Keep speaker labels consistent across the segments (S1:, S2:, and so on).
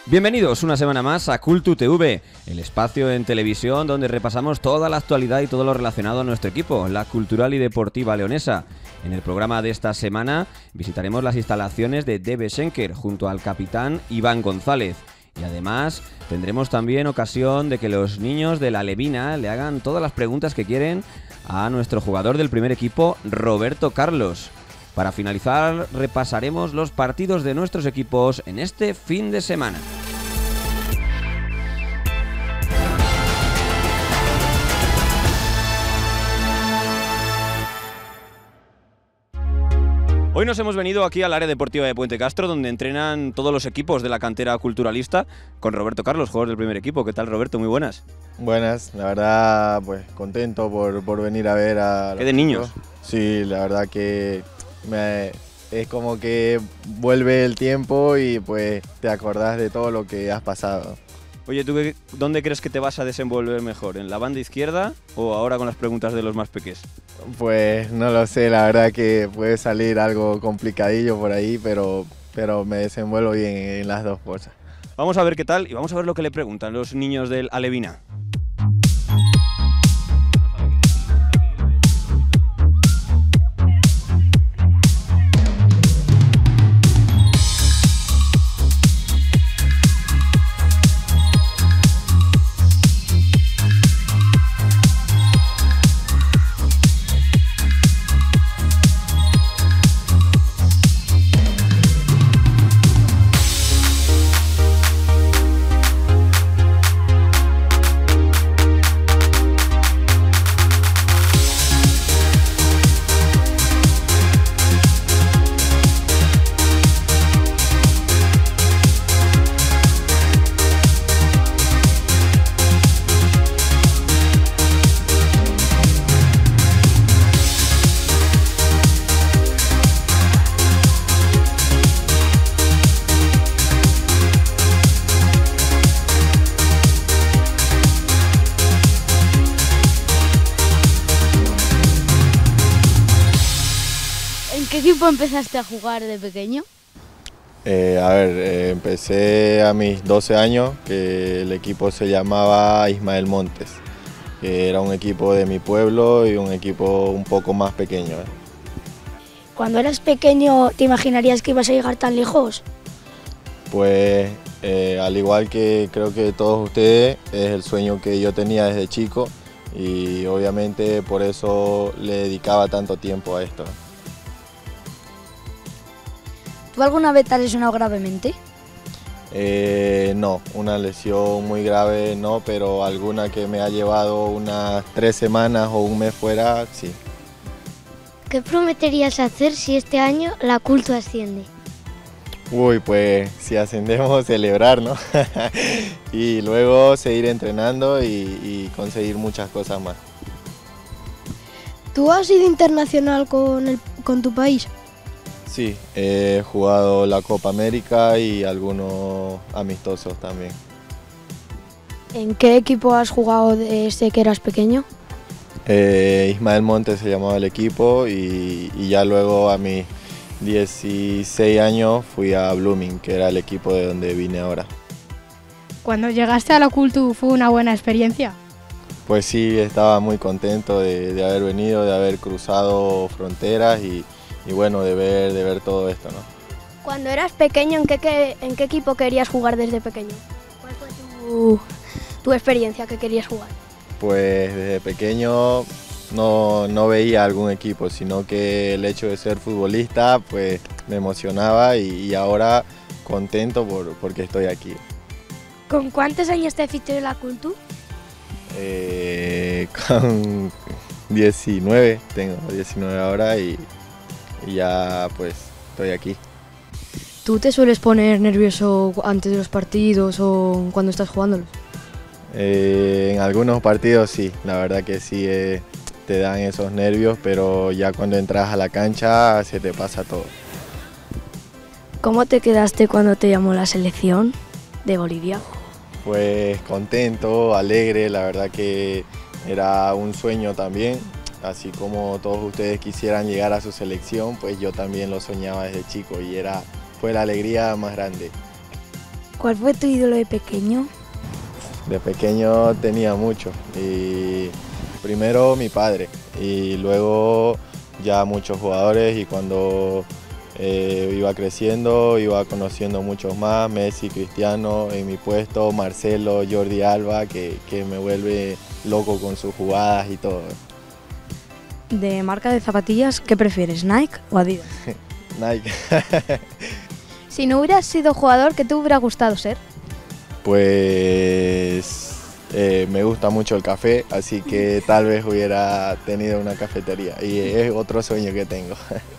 S1: Bienvenidos una semana más a Cultu TV, el espacio en televisión donde repasamos toda la actualidad y todo lo relacionado a nuestro equipo, la cultural y deportiva leonesa. En el programa de esta semana visitaremos las instalaciones de DB Schenker junto al capitán Iván González. Y además tendremos también ocasión de que los niños de la Levina le hagan todas las preguntas que quieren a nuestro jugador del primer equipo, Roberto Carlos. Para finalizar, repasaremos los partidos de nuestros equipos en este fin de semana. Hoy nos hemos venido aquí al área deportiva de Puente Castro, donde entrenan todos los equipos de la cantera culturalista, con Roberto Carlos, jugador del primer equipo. ¿Qué tal, Roberto? Muy buenas.
S2: Buenas, la verdad, pues contento por venir a ver a...
S1: ¿Qué de niños?
S2: Sí, la verdad que es como que vuelve el tiempo y pues te acordás de todo lo que has pasado.
S1: Oye, ¿tú dónde crees que te vas a desenvolver mejor? ¿En la banda izquierda o ahora con las preguntas de los más pequeños?
S2: Pues no lo sé, la verdad que puede salir algo complicadillo por ahí, pero me desenvuelvo bien en las dos cosas.
S1: Vamos a ver qué tal y vamos a ver lo que le preguntan los niños del Alevina.
S3: ¿En qué equipo empezaste a jugar de pequeño?
S2: Empecé a mis 12 años, que el equipo se llamaba Ismael Montes, que era un equipo de mi pueblo y un equipo un poco más pequeño.
S4: Cuando eras pequeño, ¿te imaginarías que ibas a llegar tan lejos?
S2: Pues al igual que creo que todos ustedes, es el sueño que yo tenía desde chico y obviamente por eso le dedicaba tanto tiempo a esto.
S4: ¿Tú alguna vez te has lesionado gravemente?
S2: No, una lesión muy grave no, pero alguna que me ha llevado unas 3 semanas o un mes fuera, sí.
S3: ¿Qué prometerías hacer si este año la Cultu asciende?
S2: Uy, pues si ascendemos, celebrar, ¿no? Y luego seguir entrenando y conseguir muchas cosas más.
S4: ¿Tú has sido internacional con tu país?
S2: Sí, he jugado la Copa América y algunos amistosos también.
S4: ¿En qué equipo has jugado desde que eras pequeño?
S2: Ismael Montes se llamaba el equipo y ya luego a mis 16 años fui a Blooming, que era el equipo de donde vine ahora.
S5: Cuando llegaste a la Cultu, ¿fue una buena experiencia?
S2: Pues sí, estaba muy contento de haber venido, de haber cruzado fronteras y bueno, de ver todo esto, ¿no?
S4: Cuando eras pequeño, ¿en qué equipo querías jugar desde pequeño? ¿Cuál fue tu experiencia que querías jugar?
S2: Pues desde pequeño no veía algún equipo, sino que el hecho de ser futbolista pues me emocionaba y ahora contento porque estoy aquí.
S4: ¿Con cuántos años te fichaste en la Cultu?
S2: Con 19, tengo 19 ahora y ya pues estoy aquí.
S6: ¿Tú te sueles poner nervioso antes de los partidos o cuando estás jugándolos?
S2: En algunos partidos sí, la verdad que sí te dan esos nervios, pero ya cuando entras a la cancha se te pasa todo.
S4: ¿Cómo te quedaste cuando te llamó la selección de Bolivia?
S2: Pues contento, alegre, la verdad que era un sueño también. Así como todos ustedes quisieran llegar a su selección, pues yo también lo soñaba desde chico y fue la alegría más grande.
S7: ¿Cuál fue tu ídolo de pequeño?
S2: De pequeño tenía mucho, y primero mi padre y luego ya muchos jugadores, y cuando iba creciendo iba conociendo muchos más, Messi, Cristiano, en mi puesto, Marcelo, Jordi Alba, que me vuelve loco con sus jugadas y todo.
S6: De marca de zapatillas, ¿qué prefieres, Nike o Adidas?
S2: Nike.
S4: Si no hubieras sido jugador, ¿qué te hubiera gustado ser?
S2: Pues me gusta mucho el café, así que tal vez hubiera tenido una cafetería, y es otro sueño que tengo.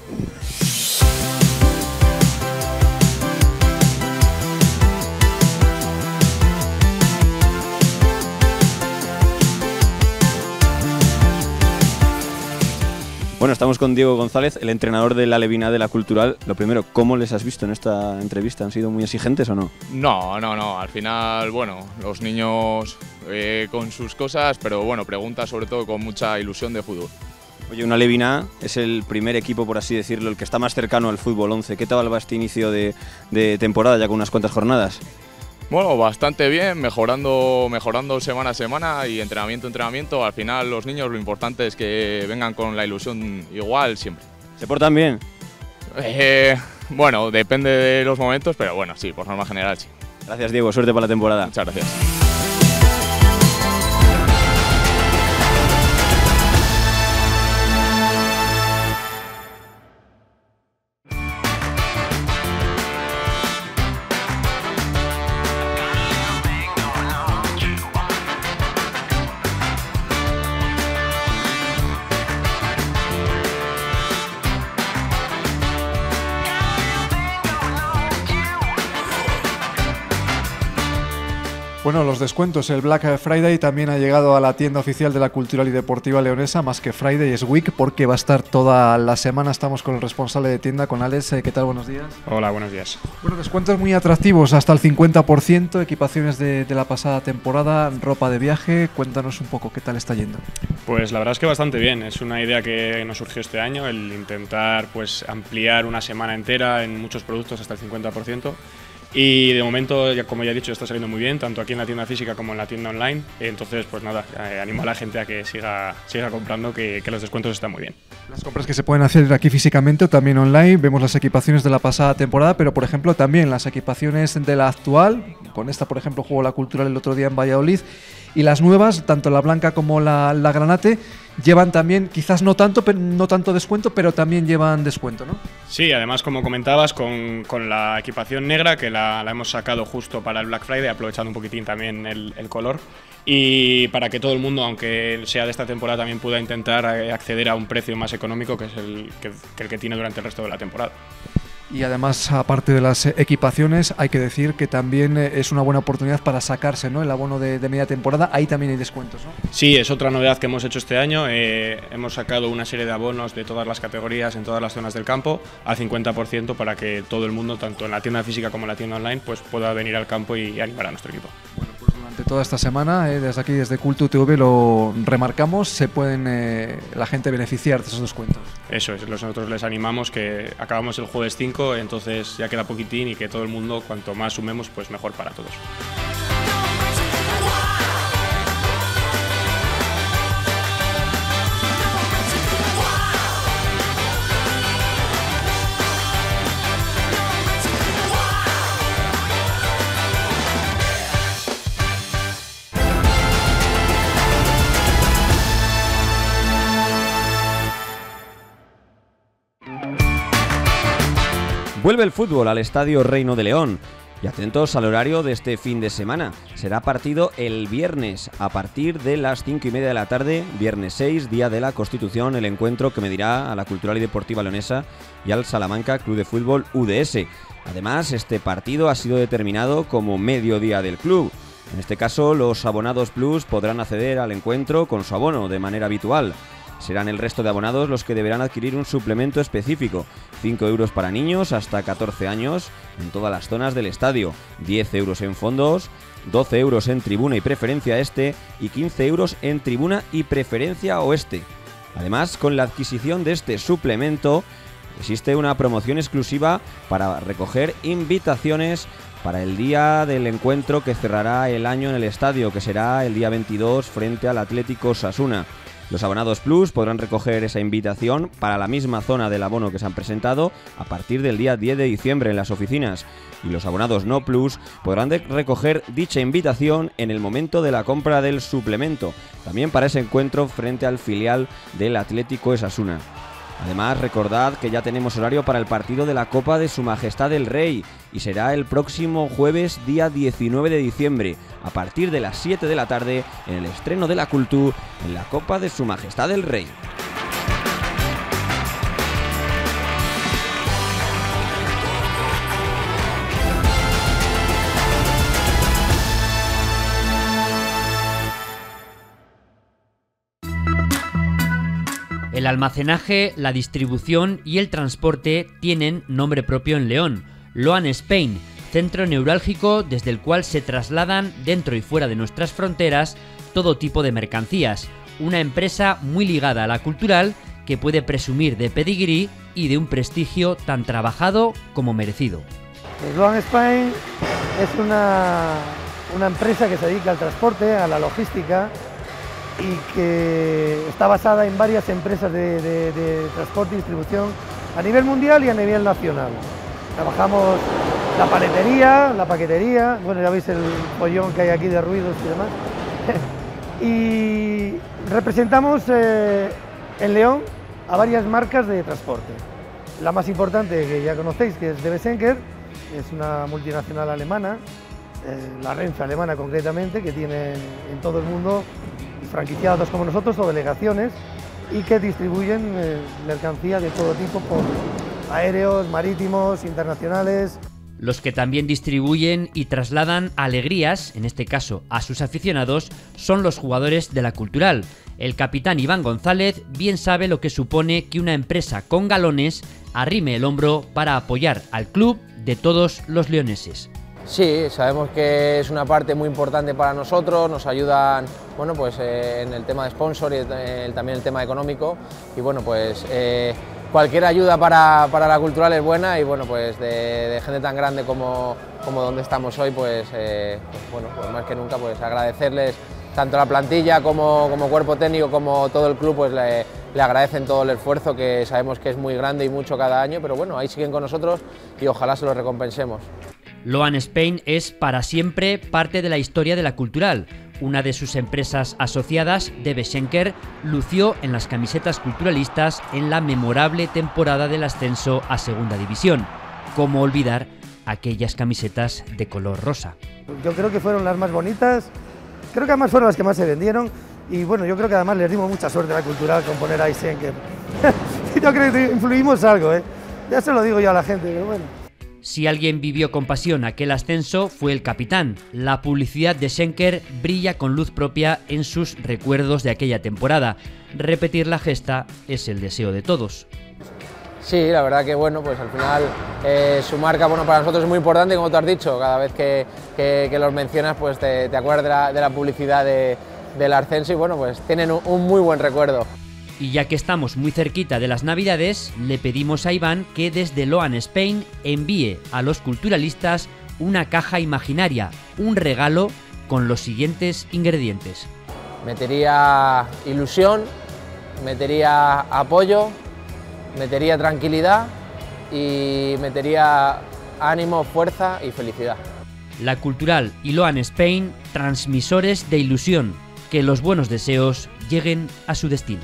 S1: Bueno, estamos con Diego González, el entrenador de la Levina de la Cultural. Lo primero, ¿cómo les has visto en esta entrevista? ¿Han sido muy exigentes o no?
S8: No. Al final, bueno, los niños con sus cosas, pero bueno, preguntas sobre todo con mucha ilusión de fútbol.
S1: Oye, una Levina es el primer equipo, por así decirlo, el que está más cercano al fútbol 11. ¿Qué tal va este inicio de temporada ya con unas cuantas jornadas?
S8: Bueno, bastante bien, mejorando semana a semana y entrenamiento a entrenamiento. Al final los niños lo importante es que vengan con la ilusión igual siempre.
S1: ¿Se portan bien?
S8: Bueno, depende de los momentos, pero bueno, sí, por norma general sí.
S1: Gracias, Diego, suerte para la temporada.
S8: Muchas gracias.
S9: Bueno, los descuentos, el Black Friday también ha llegado a la tienda oficial de la Cultural y Deportiva Leonesa. Más que Friday es Week, porque va a estar toda la semana. Estamos con el responsable de tienda, con Alex. ¿Qué tal? Buenos días.
S10: Hola, buenos días.
S9: Bueno, descuentos muy atractivos, hasta el 50%, equipaciones de la pasada temporada, ropa de viaje. Cuéntanos un poco, ¿qué tal está yendo?
S10: Pues la verdad es que bastante bien. Es una idea que nos surgió este año, el intentar pues ampliar una semana entera en muchos productos hasta el 50%. Y de momento, como ya he dicho, está saliendo muy bien, tanto aquí en la tienda física como en la tienda online. Entonces, pues nada, animo a la gente a que siga comprando, que los descuentos están muy bien.
S9: Las compras que se pueden hacer aquí físicamente o también online. Vemos las equipaciones de la pasada temporada, pero por ejemplo también las equipaciones de la actual. Con esta, por ejemplo, jugó la Cultural el otro día en Valladolid. Y las nuevas, tanto la blanca como la granate, llevan también, quizás no tanto descuento, pero también llevan descuento, ¿no?
S10: Sí, además, como comentabas, con la equipación negra, que la hemos sacado justo para el Black Friday, aprovechando un poquitín también el color, y para que todo el mundo, aunque sea de esta temporada, también pueda intentar acceder a un precio más económico, que es el que tiene durante el resto de la temporada.
S9: Y además, aparte de las equipaciones, hay que decir que también es una buena oportunidad para sacarse, ¿no?, el abono de media temporada. Ahí también hay descuentos, ¿no?
S10: Sí, es otra novedad que hemos hecho este año. Hemos sacado una serie de abonos de todas las categorías en todas las zonas del campo al 50%, para que todo el mundo, tanto en la tienda física como en la tienda online, pues pueda venir al campo y animar a nuestro equipo.
S9: Bueno, pues durante toda esta semana, desde aquí, desde Cultu TV, lo remarcamos, se pueden la gente beneficiar de esos descuentos.
S10: Eso es, nosotros les animamos, que acabamos el jueves 5, entonces ya queda poquitín, y que todo el mundo, cuanto más sumemos, pues mejor para todos.
S1: Vuelve el fútbol al Estadio Reino de León. Y atentos al horario de este fin de semana. Será partido el viernes a partir de las 5:30 de la tarde, viernes 6, día de la Constitución, el encuentro que medirá a la Cultural y Deportiva Leonesa y al Salamanca Club de Fútbol UDS. Además, este partido ha sido determinado como mediodía del club. En este caso, los abonados Plus podrán acceder al encuentro con su abono de manera habitual. Serán el resto de abonados los que deberán adquirir un suplemento específico. 5 euros para niños hasta 14 años en todas las zonas del estadio. 10 euros en fondos, 12 euros en tribuna y preferencia este y 15 euros en tribuna y preferencia oeste. Además, con la adquisición de este suplemento, existe una promoción exclusiva para recoger invitaciones para el día del encuentro que cerrará el año en el estadio, que será el día 22 frente al Atlético Osasuna. Los abonados Plus podrán recoger esa invitación para la misma zona del abono que se han presentado a partir del día 10 de diciembre en las oficinas, y los abonados No Plus podrán recoger dicha invitación en el momento de la compra del suplemento, también para ese encuentro frente al filial del Atlético Osasuna. Además, recordad que ya tenemos horario para el partido de la Copa de Su Majestad el Rey y será el próximo jueves día 19 de diciembre a partir de las 7 de la tarde en el estreno de la Cultu en la Copa de Su Majestad el Rey.
S11: El almacenaje, la distribución y el transporte tienen nombre propio en León, Loan Spain, centro neurálgico desde el cual se trasladan dentro y fuera de nuestras fronteras todo tipo de mercancías, una empresa muy ligada a la cultural que puede presumir de pedigrí y de un prestigio tan trabajado como merecido.
S12: Loan Spain es una empresa que se dedica al transporte, a la logística, y que está basada en varias empresas de transporte y distribución a nivel mundial y a nivel nacional. Trabajamos la paletería, la paquetería, bueno, ya veis el follón que hay aquí de ruidos y demás. Y representamos en León a varias marcas de transporte. La más importante, que ya conocéis, que es DB Schenker, es una multinacional alemana, la Renfe alemana concretamente, que tiene en todo el mundo franquiciados como nosotros o delegaciones y que distribuyen mercancía de todo tipo por aéreos, marítimos, internacionales.
S11: Los que también distribuyen y trasladan alegrías, en este caso a sus aficionados, son los jugadores de la Cultural. El capitán Iván González bien sabe lo que supone que una empresa con galones arrime el hombro para apoyar al club de todos los leoneses.
S13: Sí, sabemos que es una parte muy importante para nosotros, nos ayudan, bueno, pues en el tema de sponsor y también el tema económico, y bueno, pues cualquier ayuda para la Cultural es buena, y bueno, pues de gente tan grande como donde estamos hoy, pues bueno, pues más que nunca pues agradecerles tanto a la plantilla como cuerpo técnico como todo el club, pues le agradecen todo el esfuerzo, que sabemos que es muy grande y mucho cada año, pero bueno, ahí siguen con nosotros y ojalá se lo recompensemos.
S11: Loan Spain es para siempre parte de la historia de la Cultural. Una de sus empresas asociadas, DB Schenker, lució en las camisetas culturalistas en la memorable temporada del ascenso a Segunda División. ¿Cómo olvidar aquellas camisetas de color rosa?
S12: Yo creo que fueron las más bonitas, creo que además fueron las que más se vendieron, y bueno, yo creo que además les dimos mucha suerte a la Cultural con poner ahí Schenker. Yo creo que influimos algo, ya se lo digo yo a la gente, pero bueno.
S11: Si alguien vivió con pasión aquel ascenso fue el capitán. La publicidad de Schenker brilla con luz propia en sus recuerdos de aquella temporada. Repetir la gesta es el deseo de todos.
S13: Sí, la verdad que bueno, pues al final su marca, bueno, para nosotros es muy importante, como tú has dicho, cada vez que los mencionas pues te acuerdas de la publicidad del ascenso, y bueno, pues tienen un muy buen recuerdo.
S11: Y ya que estamos muy cerquita de las Navidades, le pedimos a Iván que desde Loan Spain envíe a los culturalistas una caja imaginaria, un regalo con los siguientes ingredientes.
S13: Metería ilusión, metería apoyo, metería tranquilidad y metería ánimo, fuerza y felicidad.
S11: La Cultural y Loan Spain, transmisores de ilusión, que los buenos deseos lleguen a su destino.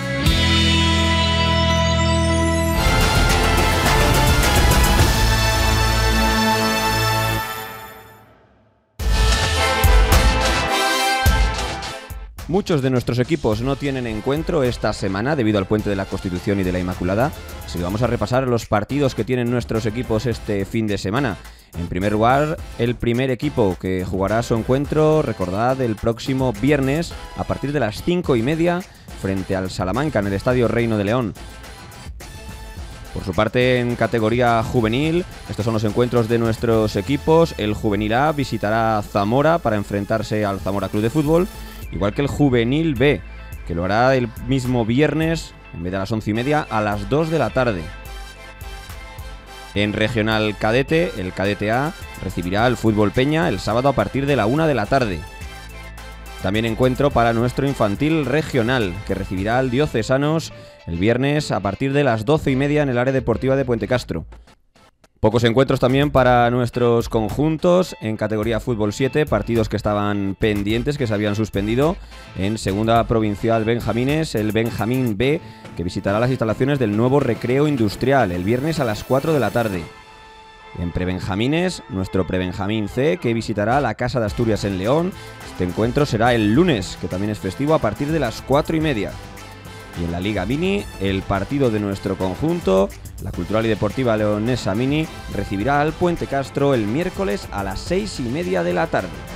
S1: Muchos de nuestros equipos no tienen encuentro esta semana debido al Puente de la Constitución y de la Inmaculada, así que vamos a repasar los partidos que tienen nuestros equipos este fin de semana. En primer lugar, el primer equipo que jugará su encuentro, recordad, el próximo viernes a partir de las 5:30 frente al Salamanca en el Estadio Reino de León. Por su parte, en categoría juvenil, estos son los encuentros de nuestros equipos. El Juvenil A visitará Zamora para enfrentarse al Zamora Club de Fútbol, igual que el Juvenil B, que lo hará el mismo viernes, en vez de a las 11:30, a las 2 de la tarde. En regional cadete, el cadete A recibirá al Fútbol Peña el sábado a partir de la 1 de la tarde. También encuentro para nuestro infantil regional, que recibirá al Diocesanos el viernes a partir de las 12:30 en el área deportiva de Puente Castro. Pocos encuentros también para nuestros conjuntos en categoría Fútbol 7, partidos que estaban pendientes, que se habían suspendido. En segunda provincial Benjamines, el Benjamín B, que visitará las instalaciones del nuevo Recreo Industrial el viernes a las 4 de la tarde. En prebenjamines, nuestro prebenjamín C, que visitará la Casa de Asturias en León. Este encuentro será el lunes, que también es festivo, a partir de las 4:30. Y en la Liga Mini, el partido de nuestro conjunto, la Cultural y Deportiva Leonesa Mini, recibirá al Puente Castro el miércoles a las 6:30 de la tarde.